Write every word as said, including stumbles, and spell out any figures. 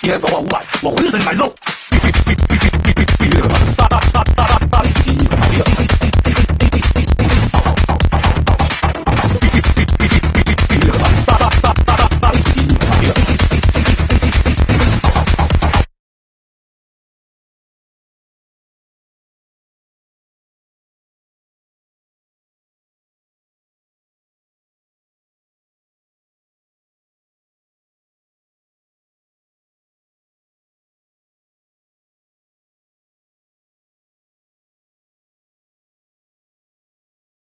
天不花五百，我浑身难受。大大大大大。